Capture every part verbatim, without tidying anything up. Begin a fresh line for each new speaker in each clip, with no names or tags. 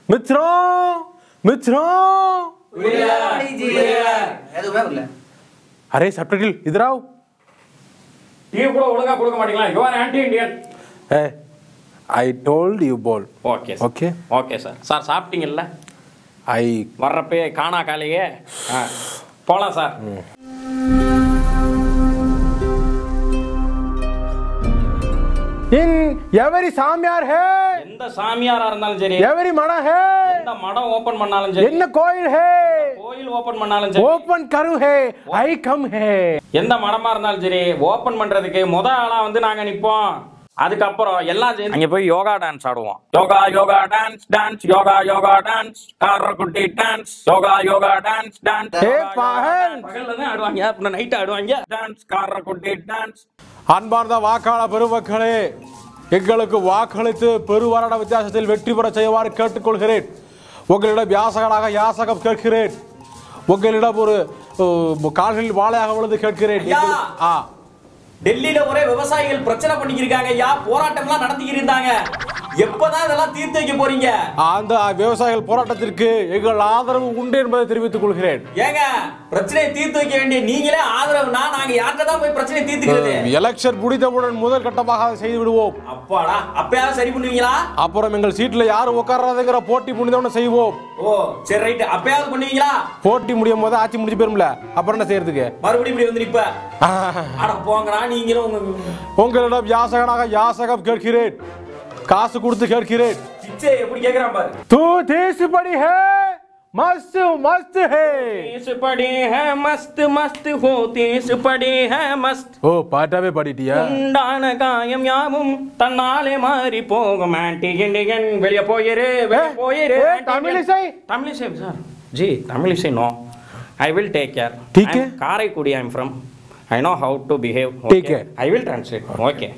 मित्रों मित्रों अरे सबटाइटल इधर आओ
टी கூட ஒழுங்கா கொடுக்க மாட்டீங்களா you are anti indian
hey I told you ball
okay
okay
okay sir sir சாப்பிட்டீங்கல்ல
I
வரப்பே காணா காலையே போலாம் சார்
इन எவரி சாமியார் है
எந்த சாமியாரா இருந்தாலும் சரி
எவரி மடம் है
எந்த மடம் ஓபன் பண்ணாலும் சரி
என்ன கோயில் है
கோயில் ஓபன் பண்ணாலும் சரி
ஓபன் கரு है I come है
எந்த மடமா இருந்தாலும் சரி ஓபன் பண்றதுக்கு முத ஆளா வந்து நாங்க நிப்போம் அதுக்கு அப்புறம் எல்லாம் சேர்ந்து அங்க போய் யோகா டான்ஸ் ஆடுவோம் yoga yoga dance dance yoga yoga dance காரக்குட்டி dance yoga yoga dance dance
ஏ பகல்
பகல்ல தான் ஆடுவாங்க அப்புறம் நைட் ஆடுவாங்க டான்ஸ் காரக்குட்டி டான்ஸ்
அன்பார்ந்த வாக்காளர் பெருமக்களே எங்களுக்கு வாக்களித்து பெருவராட வித்தியாசத்தில் வெற்றி பெற செய்வார் கேட்டுக்கொள்கிறேன் உங்களிடம் யாசகனாக யாசகம் கேட்கிறேன் உங்களிடம் ஒரு கால்களில் வாழையாக விழுந்து கேட்கிறேன் ஆ
டெல்லியில ஒரே விவசாயிகள் பிரச்சனை பண்ணிக்கிருக்காங்க ஐயா போராட்டம்லாம் நடத்திக்கிட்டு இருந்தாங்க எப்பதான் இதெல்லாம் தீர்த்து வைக்க போறீங்க
அந்த விவசாயிகள் போராட்டத்திற்கு எங்கள் ஆதரவு உண்டு என்பதை தெரிவித்துக் கொள்கிறேன்
ஏங்க பிரச்சனையை தீர்த்து வைக்க வேண்டிய நீங்களே ஆதரவுனா நாங்க யார்கிட்ட தான் போய் பிரச்சனையை தீர்த்துக்கிறது
எலெக்ஷன் முடிந்தவுடன் முதல் கட்டமாக அதை செய்து விடுவோம்
அப்பாடா அப்பயாவது சரி பண்ணுவீங்களா
அப்புறம் எங்கள் சீட்ல யாரு உட்கார்றதுங்கிற போட்டி முடிந்தவுடன் செய்வோம்
ஓ சரி ரைட் அப்பயாவது பண்ணுவீங்களா
போட்டி முடியும் போது ஆட்சி முடிஞ்சு போயிரும்ல அப்புறம் என்ன செய்யறதுக்கு
மறுபடியும் இப்படி வந்து நிப்ப அட போங்கடா நீங்களும்
உங்களிடம் யாசகனாக யாசகம் கேட்கிறேன் காசு கொடுத்து கேட்கிறேன்
பிச்சை எப்படி கேக்குறான் பாரு
तू देश बड़ी है मस्त मस्त है
देश बड़ी है मस्त मस्त हो देश बड़ी है मस्त
ओ பாட்டாவே பாடிட்டியா
உண்டான காயம் யாவும் தன்னாலே மாறி போகும் ஆன்டி இண்டியன் வெளிய போயிரு வெளிய போயிரு
தமிழ் இசை
தமிழ் இசை சார் जी தமிழ் இசை no I will take care
ठीक है
Karaikudi I am from I know how to behave
ठीक है
I will translate okay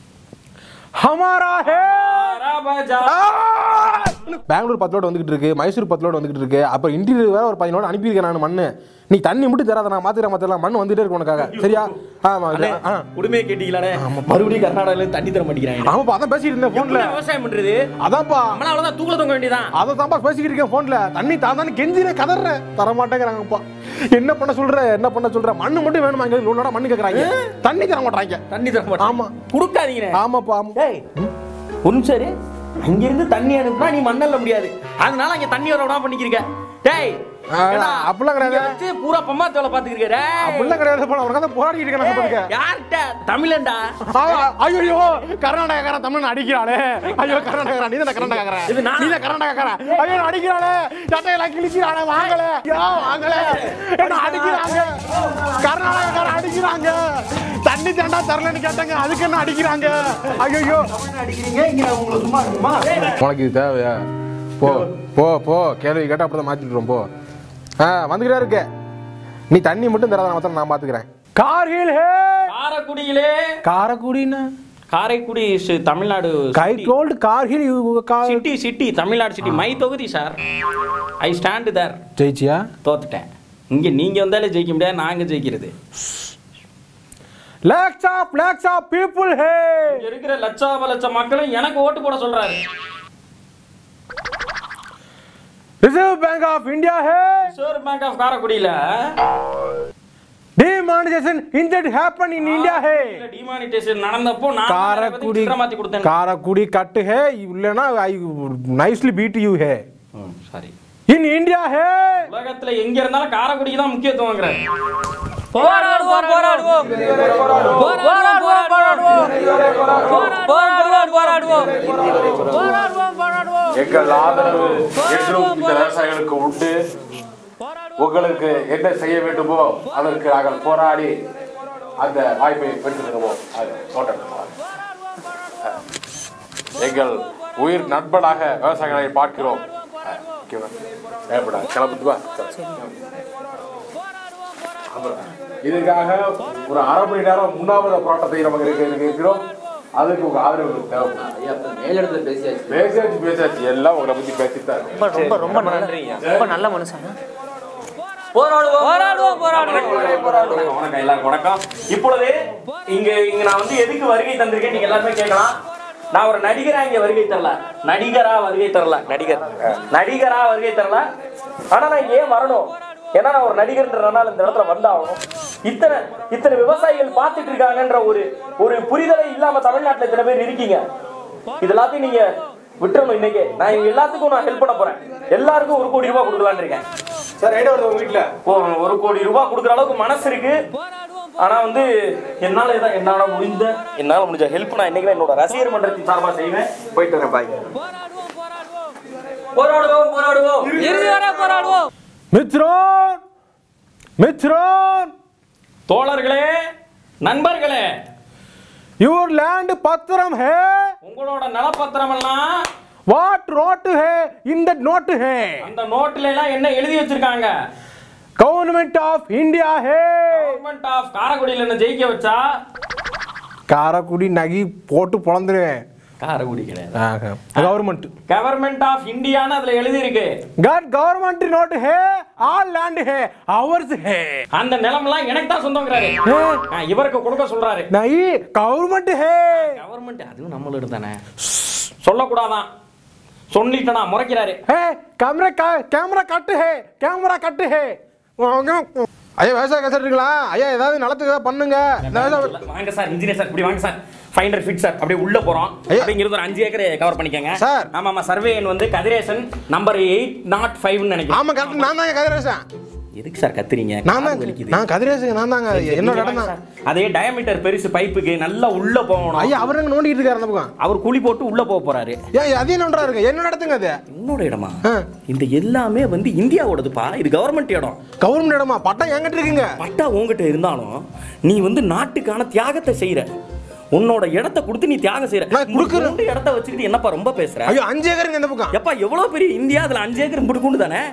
हमारा है
बाजार
பெங்களூர் பத்து லோட் வந்துகிட்டு இருக்கு மைசூர் பத்து லோட் வந்துகிட்டு இருக்கு அப்புறம் இன்டீரியர் வேற ஒரு பதினஞ்சு லோட் அனுப்பியிருக்கேன் நான் மண்ணு நீ தண்ணி மட்டும் தராத நான் மாத்திரேன் மாத்திரலாம் மண் வந்துட்டே இருக்கு உனக்காக சரியா ஆமா
குடுமையை கேட்டீங்களாடே மறுபடியும் கர்நாடகால தண்ணி தர மாட்டேங்கிறாங்க
ஆமாப்பா அதான் பேசிட்டு இருந்தேன் போன்ல
விவசாயம் பண்றது
அதான்ப்பா
நம்மள அவ்வளவுதான் தூக்கல தொங்க வேண்டியதான்
அதை தான்ப்பா பேசிக்கிட்டு இருக்கேன் போன்ல தண்ணி தாந்தானே கெஞ்சினே கதறேன் தர மாட்டேங்கிறாங்கப்பா என்ன பண்ண சொல்ற என்ன பண்ண சொல்ற மண்ணு மட்டும் வேணுமா இங்க லோடா மண்ணு கேக்குறாங்க தண்ணி தர மாட்டாங்க
தண்ணி தர மாட்டாங்க ஆமா குடுக்காதீங்க
ஆமாப்பா
டேய் ஒன்னு சரி அங்க இருந்து தண்ணி அனுப்புனா நீ மண்ணல்ல முடியாது அதனால அங்க தண்ணி வர விடாம பண்ணிக்கிறீங்க டேய்
அப்படிலாம் கிடையாது
பூரா பம்மாத்து வேலை பாத்துக்கிறீங்க டேய்
அப்படிலாம் கிடையாது போல உனக்கு தான் போராடிட்டு இருக்கேன் நான் பாத்துக்க
யார்ட்ட தமிழன்டா
ஐயோ கர்நாடகாக்காரன் தமிழன் அடிக்கிறாளே ஐயோ கர்நாடகாக்காரன் நீ தான் கர்நாடகாக்காரன்
இது நான்
நீ தான் கர்நாடகாக்காரன் ஐயோ அடிக்கிறாளே சட்டையெல்லாம் கிழிக்கிறானே வாங்கல ஐயோ வாங்கல என்ன அடிக்கிறாங்க கர்நாடகாக்காரன் அடிக்கிறாங்க தண்ணி தண்டா தரலன்னு கேட்டாங்க அதுக்கு என்ன அடிக்கிறாங்க ஐயோ
அடிக்கிறீங்க இங்க உங்களுக்கு சும்மா இருக்குமா
உனக்கு இது தேவையா போ போ போ கேள்வி கேட்டா அப்படிதான் மாத்திடுறோம் போ ஆ வந்துகிட்டே இருக்க நீ தண்ணி மட்டும் தராத மாத்திரம் நான் பாத்துக்கிறேன் கார்கில் ஹே
காரைக்குடியிலே
காரைக்குடினா
Karaikudi Tamil Nadu
I told Kargil
city city Tamil Nadu city my தொகுதி சார் ஐ ஸ்டாண்ட் தேர்
ஜெயிச்சியா
தோத்துட்டேன் இங்க நீங்க வந்தாலே ஜெயிக்க முடியாது நாங்க ஜெயிக்கிறது
lakhs of lakhs of people hey
இங்க இருக்கிற லட்சம் லட்சம் மக்களும் எனக்கு ஓட்டு போட சொல்றாரு
Reserve Bank of India है
Reserve Bank of காரைக்குடியில
demonetization indeed happened in India है
demonetization நடந்தப்போ நான்
காரைக்குடி
மாத்தி கொடுத்தேன்
காரைக்குடி கட் है இல்லனா I nicely beat you है
சாரி
in India है
உலகத்துல எங்க இருந்தாலும் காரைக்குடிக்கு தான் முக்கியத்துவம்ங்கறாரு
போராடுவோம் போராடுவோம் போராடுவோம் போராடுவோம் போராடுவோம் போராடுவோம் போராடுவோம் போராடுவோம்
எங்கள் ஆதரவு என்றும் இந்த விவசாயிகளுக்கு உண்டு உங்களுக்கு என்ன செய்ய வேண்டுமோ அதற்கு நாங்கள் போராடி அந்த வாய்ப்பை பெற்று தருவோம் அது தோட்டம் எங்கள் உயிர் நண்பனாக விவசாயிகளை பார்க்கிறோம் கிளம்புவா இதுக்காக ஒரு அரை மணி நேரம் மூணாவது போராட்டத்தை நமக்கு இருக்கிறோம் அதுக்கு உங்க ஆதரவு தேவைப்படும்
மேலிடத்துல பேசியாச்சு
பேசியாச்சு பேசியாச்சு எல்லாம் உங்களை பத்தி பேசித்தான்
ரொம்ப ரொம்ப நன்றி ரொம்ப நல்ல மனுஷன் போராடுவோம் போராடுவோம் போராடுவோம்
வணக்கம் எல்லாருக்கும் வணக்கம் இப்பொழுது இங்க இங்க நான் வந்து எதுக்கு வருகை தந்திருக்கேன் நீங்க எல்லாருமே கேட்கலாம் நான் ஒரு நடிகரா இங்க வருகை தரல, நடிகரா வருகை தரல, நடிகர் நடிகரா வருகை தரல. ஆனா நான் ஏன் வரணும்? ஏன்னா நான் ஒரு நடிகர்ன்றனால இந்த இடத்துல வந்தாகணும். இத்தனை இத்தனை விவசாயிகள் பார்த்துட்டு இருக்காங்கன்ற ஒரு ஒரு புரிதலை இல்லாம தமிழ்நாட்டுல இத்தனை பேர் இருக்கீங்க. இது எல்லாத்தையும் நீங்க விட்டுறணும். இன்னைக்கு நான் இவங்க எல்லாத்துக்கும் நான் ஹெல்ப் பண்ண போறேன். எல்லாருக்கும் ஒரு கோடி ரூபாய் கொடுக்கலான்னு இருக்கேன்
சார். ரைட் வருது உங்க வீட்டுல
ஒரு கோடி ரூபாய் கொடுக்குற அளவுக்கு மனசு இருக்கு. ஆனா வந்து என்னால இதான் என்னால முடிந்த என்னால முடிஞ்ச ஹெல்ப் நான் இன்னைக்கு என்னோட ரசிகர் மன்றத்தின் சார்பா செய்வேன். போயிட்டு வரேன். பாய். போராடுவோம் போராடுவோம் இறுதி வரை போராடுவோம்.
மித்ரோன் மித்ரோன்
தோழர்களே, நண்பர்களே,
யுவர் லேண்ட் பத்திரம் ஹே.
உங்களோட நிலப்பத்திரம் எல்லாம்
வாட் நோட் ஹே? இந்த நோட் ஹே.
அந்த நோட்ல எல்லாம் என்ன எழுதி வச்சிருக்காங்க?
கவர்மெண்ட் ஆஃப் இந்தியா ஹே.
கவர்மெண்ட் ஆஃப் காரைக்குடியில என்ன ஜெயிக்க வச்சா?
காரைக்குடி நகி போட்டு பொளந்துருவேன்.
காரைக்குடி கிடையாது,
கவர்மெண்ட்.
கவர்மெண்ட் ஆஃப் இந்தியான்னு அதுல எழுதி இருக்கு.
காட் கவர்மெண்ட் நோட் ஹே, ஆல் லேண்ட் ஹே, அவர்ஸ் ஹே.
அந்த நிலம் எல்லாம் எனக்கு தான் சொந்தம்ங்கறாரு. இவருக்கு கொடுக்க சொல்றாரு.
நை கவர்மெண்ட் ஹே.
கவர்மெண்ட் அதுவும் நம்மளோட தானே, சொல்லக்கூடாதான். சொல்லிட்டனா முறைக்கிறாரு.
ஹே கேமரா கேமரா கட்டு ஹே, கேமரா கட்டு ஹே. ஐயா விவசாய கசட்டுங்களா? ஐயா ஏதாவது நிலத்துக்கு ஏதாவது பண்ணுங்க.
வாங்க சார், இன்ஜினியர் சார், இப்படி வாங்க சார். ஃபைண்டர் ஃபிட் சார், அப்படியே உள்ள போறோம். அப்படிங்கிறது ஒரு அஞ்சு ஏக்கர் கவர் பண்ணிக்கங்க
சார்.
ஆமா ஆமா, சர்வே எண் வந்து Kathiresan number eight not five நினைக்கிறேன்.
ஆமா கரெக்ட், நான் தாங்க கதிரேசன்.
எதுக்கு சார் கத்துறீங்க?
நான் தான் நான் கதிரேசன், நான் தாங்க. என்னோட இடம் தான்.
அதே டயமீட்டர் பெருசு பைப்புக்கு நல்லா உள்ள போகணும்.
ஐயா அவருங்க நோண்டிட்டு இருக்காரு அந்த பக்கம்.
அவர் குழி போட்டு உள்ள போக போறாரு.
ஏன் அதே நோண்டா இருக்கு? என்னோட இடத்துங்க அது.
என்னோட இடமா? இந்த எல்லாமே வந்து இந்தியாவோடதுப்பா. இது கவர்மெண்ட் இடம்.
கவர்மெண்ட் இடமா? பட்டா என்கிட்ட இருக்குங்க.
பட்டா உங்ககிட்ட இருந்தாலும் நீ வந்து நாட்டுக்கான தியாகத்தை செய்யற. உன்னோட இடத்தை கொடுத்து நீ தியாகம் செய்யற.
நான் குடுக்குற
இடத்தை வச்சுக்கிட்டு என்னப்பா ரொம்ப பேசுற?
ஐயோ அஞ்சு ஏக்கருங்க இந்த பக்கம்.
எப்பா எவ்வளவு பெரிய இந்தியா, அதுல அஞ்சு ஏக்கர் முடுக்குண்டு தானே.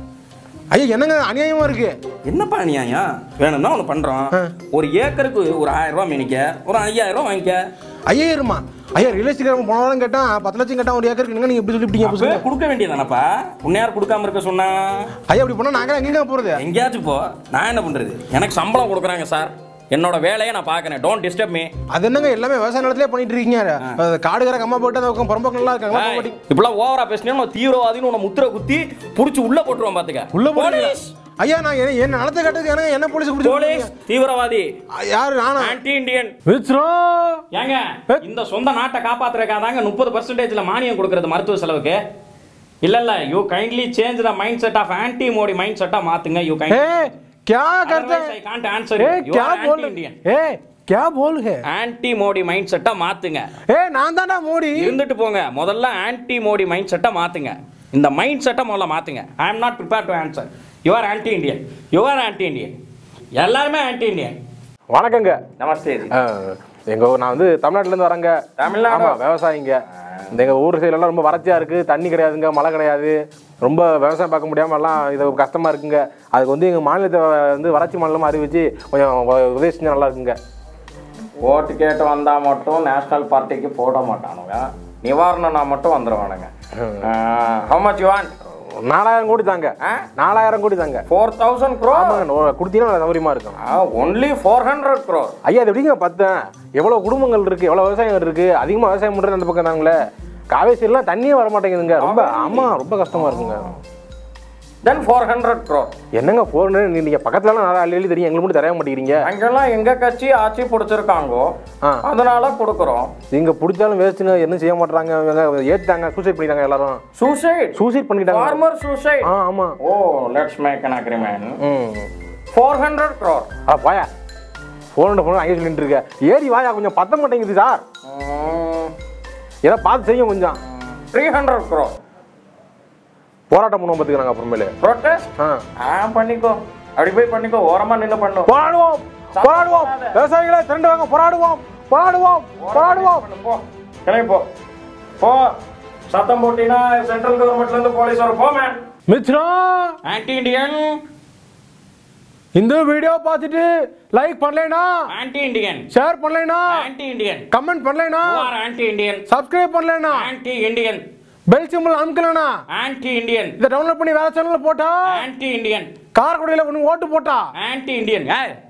ஐயா என்னங்க அநியாயமா இருக்கு.
என்னப்பா அநியாயம்? வேணும்னா ஒண்ணு பண்றோம். ஒரு ஏக்கருக்கு ஒரு ஆயிரம் ரூபாய் மேனிக்க, ஒரு ஐயாயிரம் ரூபாய் வாங்கிக்க.
ஐயாயிரமா? ஐயா ரியல் எஸ்டேட் போன வாரம் கேட்டா பத்து லட்சம் கேட்டா ஒரு ஏக்கருக்கு நீங்க எப்படி சொல்லிட்டீங்க?
கொடுக்க வேண்டியதானப்பா. உன்னையார் கொடுக்காம இருக்க சொன்னா?
ஐயா அப்படி போனா நாங்க எங்க போறது?
எங்கேயாச்சும் போ. நான் என்ன பண்றது? எனக்கு சம்பளம் கொடுக்குறாங்க சார், என்னோட வேலையை நான் பாக்குறேன். Don't disturb me.
அது என்னங்க எல்லாமே விவசாய நிலத்திலே பண்ணிட்டு இருக்கீங்க. காடுகர கம்மா போட்டு அந்த புறம்போக்கு நல்லா இருக்காங்க.
இப்பெல்லாம் ஓவரா பேசினா தீவிரவாதின்னு உன்னை முத்திரை குத்தி புடிச்சு உள்ள போட்டுருவான் பாத்துக்க.
உள்ள போலீஸ். ஐயா நான் என்ன நிலத்தை கட்டது எனக்கு என்ன போலீஸ் பிடிச்சு?
போலீஸ் தீவிரவாதி
யாரு? நானா?
Anti Indian.
ஏங்க
இந்த சொந்த நாட்டை காப்பாத்துறதுக்காக முப்பது பர்சன்டேஜ்ல மானியம் கொடுக்கறது மருத்துவ செலவுக்கு. இல்ல இல்ல, you kindly change the mind set of anti Modi mind செட்டா மாத்துங்க. யூ கைண்ட் क्या करते हैं? I can't answer you. You क्या बोल ए क्या बोल है? ஆன்டி மோடி மைண்ட் செட்டா மாத்துங்க.
ஏ நான் தான்டா மோடி.
இருந்துட்டு போங்க. முதல்ல ஆன்டி மோடி மைண்ட் செட்டா மாத்துங்க. இந்த மைண்ட் செட்டை முதல்ல மாத்துங்க. I am not prepared to answer. You are anti Indian. You are anti Indian. எல்லாரும் ஆன்டி இந்தியன்.
வணக்கங்க.
நமஸ்தே.
எங்க நான் வந்து தமிழ்நாட்டுல இருந்து வரேங்க.
தமிழ்நாடு.
ஆமா விவசாயிங்க. இந்த எங்கள் ஊர் சைடெல்லாம் ரொம்ப வறட்சியாக இருக்குது. தண்ணி கிடையாதுங்க, மழை கிடையாது. ரொம்ப விவசாயம் பார்க்க முடியாமல் எல்லாம் இது கஷ்டமாக இருக்குங்க. அதுக்கு வந்து எங்கள் மாநிலத்தை வந்து வறட்சி மாநிலமாக அறிவிச்சு கொஞ்சம் உதவி செஞ்சால் நல்லா இருக்குங்க.
ஓட்டு கேட்டு வந்தால் மட்டும் நேஷனல் பார்ட்டிக்கு போட மாட்டானுங்க. நிவாரணம்னா மட்டும் வந்துடுவானுங்க. How much you want?
நாலாயிரம் கோடி தாங்க. நாலாயிரம் கோடி தாங்க.
ஃபோர் தௌசண்ட் க்ரோ
கொடுத்தீங்கன்னா சௌகரியமாக இருக்கும்.
Only four hundred crore.
ஐயா அது எப்படிங்க பத்தேன்? எவ்வளோ குடும்பங்கள் இருக்குது, எவ்வளோ விவசாயம் இருக்குது. அதிகமாக விவசாயம் பண்ணுறது அந்த பக்கம் தாங்களே. காவேரிலாம் தண்ணியே வர மாட்டேங்குதுங்க. ரொம்ப ஆமாம் ரொம்ப கஷ்டமாக இருக்குங்க.
Then four hundred crore.
என்னங்க ஃபோர் ஹண்ட்ரட்? நீங்கள் பக்கத்துலலாம் நிறைய அள்ளி தெரியும், எங்களுக்கு மட்டும் தரைய மாட்டேங்கிறீங்க.
அங்கெல்லாம் எங்கள் கட்சி ஆட்சி பிடிச்சிருக்காங்கோ, அதனால கொடுக்குறோம்.
நீங்கள் பிடிச்சாலும் வேஸ்ட்டுங்க, என்ன செய்ய மாட்டாங்க. ஏற்றுட்டாங்க, சூசைட் பண்ணிட்டாங்க எல்லாரும்.
சூசைட்
சூசைட் பண்ணிட்டாங்க.
Farmer suicide.
ஆ ஆமாம்.
Oh let's make an agreement. Four hundred crore.
ஆ பாயா ஃபோர் ஹண்ட்ரட் ஃபோன் அங்கே சொல்லிட்டு இருக்க. ஏறி வாயா, கொஞ்சம் பத்த மாட்டேங்குது சார். ஏதோ பார்த்து செய்யும் கொஞ்சம்.
Three hundred crore.
போராட்டம் பண்ணுவோம் பார்த்துக்கிறாங்க அப்புறமேலே.
ப்ரொட்டஸ்ட் ஆ பண்ணிக்கோ, அப்படி போய் பண்ணிக்கோ. ஓரமா நின்று பண்ணுவோம்.
போராடுவோம் போராடுவோம் விவசாயிகளை திரண்டு வாங்க. போராடுவோம் போராடுவோம் போராடுவோம்.
போ கிளம்பி போ போ. சத்தம் போட்டினா சென்ட்ரல் கவர்மெண்ட்ல இருந்து போலீஸ் வர. போ மேன்.
Mitra
anti Indian.
இந்த வீடியோ பார்த்துட்டு லைக் பண்ணலைனா
ஆன்டி இந்தியன்,
ஷேர் பண்ணலைனா
ஆன்டி இந்தியன்,
கமெண்ட் பண்ணலைனா
ஆன்டி இந்தியன்,
சப்ஸ்கிரைப் பண்ணலைனா
ஆன்டி இந்தியன்,
பெல் சிம்பிள் அமுக்கலனா
ஆன்டி இந்தியன்,
இத டவுன்லோட் பண்ணி வேற சேனல்ல போட்டா
ஆன்டி இந்தியன்,
காரைக்குடியில ஒன்னு ஓட்டு போட்டா
ஆன்டி இந்தியன்.